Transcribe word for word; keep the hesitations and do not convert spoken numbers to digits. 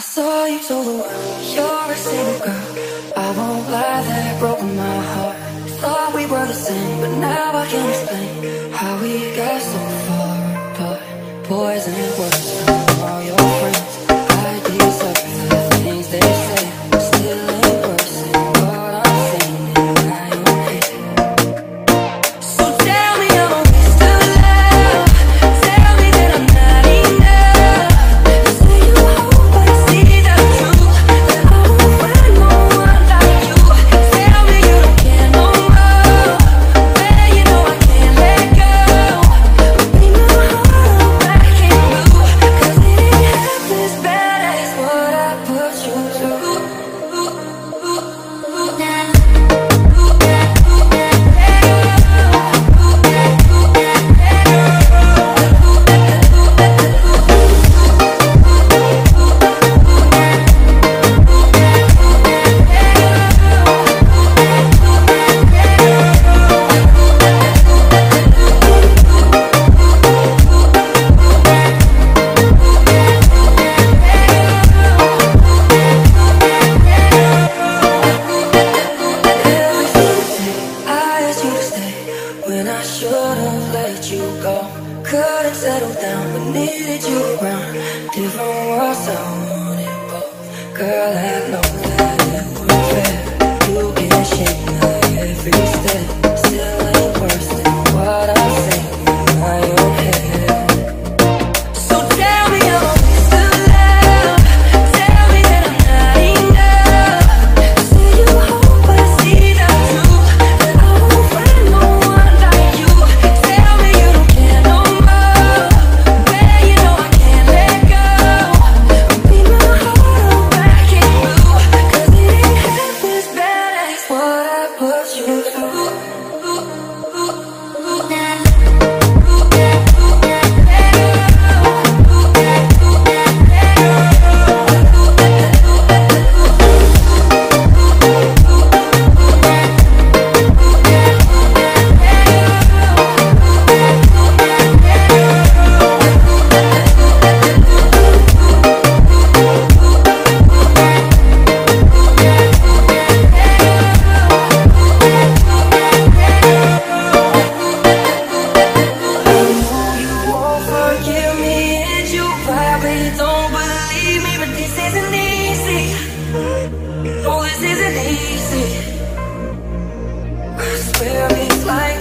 saw you told the world you're a single girl. I won't lie, that broke my heart. Thought we were the same, but now I can't explain how we got so far apart. Poison words from all your friends. I deserve the things they say. Still ain't worse than what I'm saying in my own head. So tell me I'm a waste of love. Tell me that I'm not enough. You say you hope, but I see the truth, that I won't find no one like you. Tell me you don't care no more. Well, you know I can't let go. Beat my heart back in blue, 'cause it ain't half as bad as what I put you through. When I should've let you go, couldn't settle down, but needed you around. Different worlds, I wanted both. Girl, I know that it wasn't fair. You get shaken like every step. Still ain't worse than what I'm saying in my own head. So tell me I'm a waste of love. Tell me that I'm not enough. You say you hope, but I see the truth, that I won't find no one like you. Tell me you don't care no more. Well, you know I can't let go. Beat my heart back in blue, 'cause it ain't half as bad as what I put you through. Don't believe me, but this isn't easy. No, this isn't easy. I swear it's like